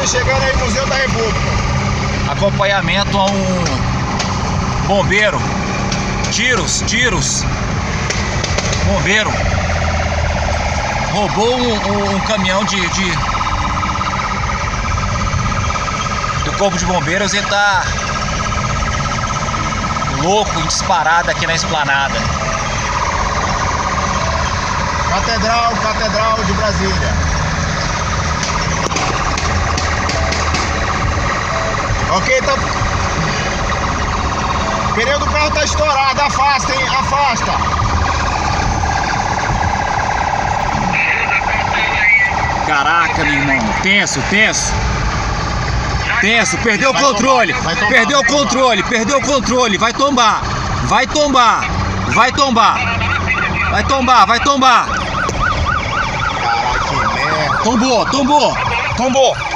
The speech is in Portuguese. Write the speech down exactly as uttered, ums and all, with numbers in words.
chegando aí, Museu da República. Acompanhamento a um bombeiro. Tiros, tiros. Bombeiro. Roubou um, um, um caminhão de, de... do Corpo de Bombeiros. Ele tá louco, disparado aqui na esplanada. Catedral, Catedral de Brasília. Ok, então. O pneu do carro tá estourado, afasta, hein? Afasta. Caraca, meu irmão. Tenso, tenso. Tenso, perdeu o controle. Perdeu o controle, perdeu o controle. Vai tombar. Vai tombar. Vai tombar. Vai tombar, vai tombar. Caraca, que merda. Tombou, tombou. Tombou.